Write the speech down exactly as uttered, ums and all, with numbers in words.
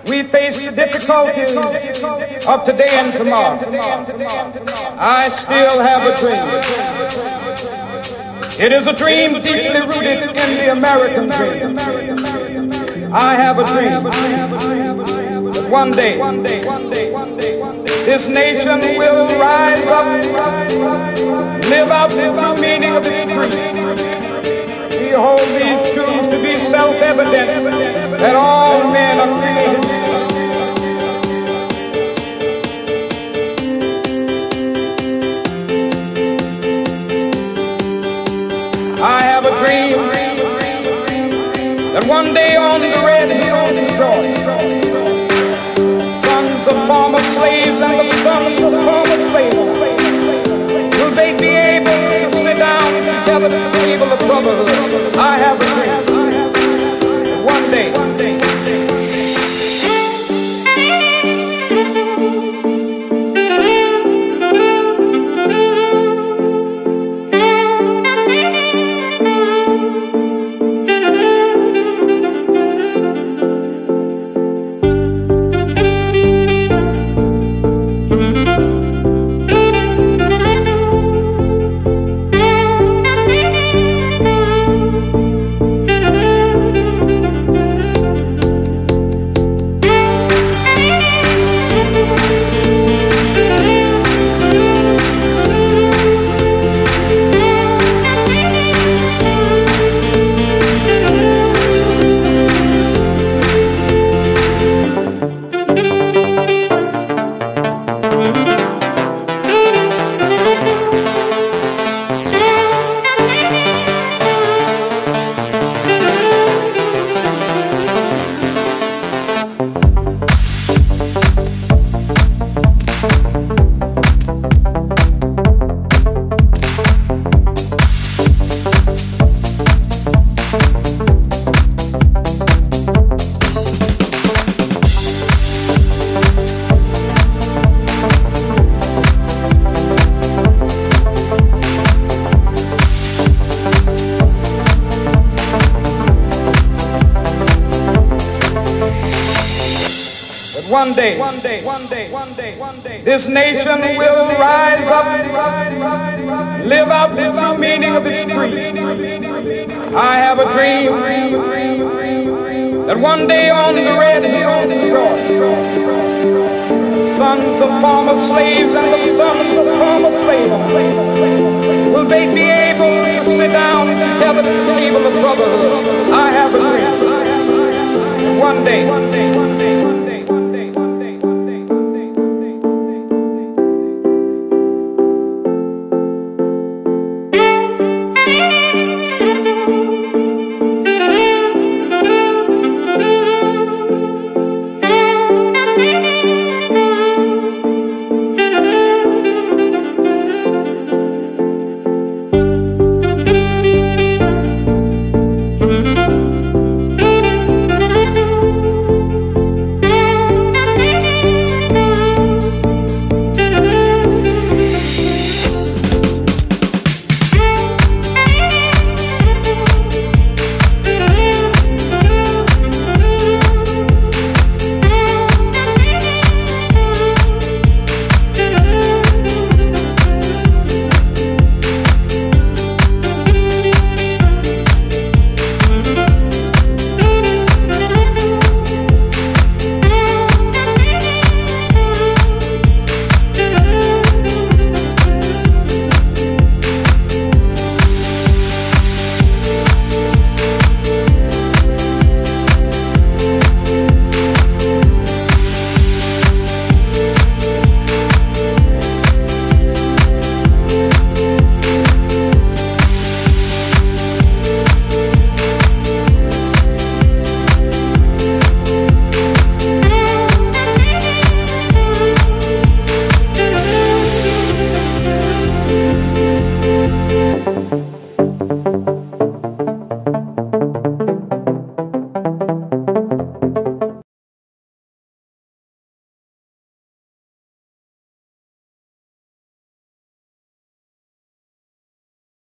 We face the difficulties of today and tomorrow. I still have a dream. It is a dream deeply rooted in the American dream. I have a dream that one day this nation will rise up, live out the true meaning of its creed. We hold these truths to be self-evident that all men are created. I have a dream that one day on the red hills of Georgia, sons of former slaves and the sons of former slaves will they be able to sit down together at the table of brotherhood. I have a dream. One day. One day. One day, one day, one day, one day, one day, this nation will rise up, live out the true meaning of its creed. I have a dream that one day on the red hills of Georgia, sons of former slaves and the sons of former slaves will they be able to sit down together at the table of brotherhood. I have a dream. One day. One day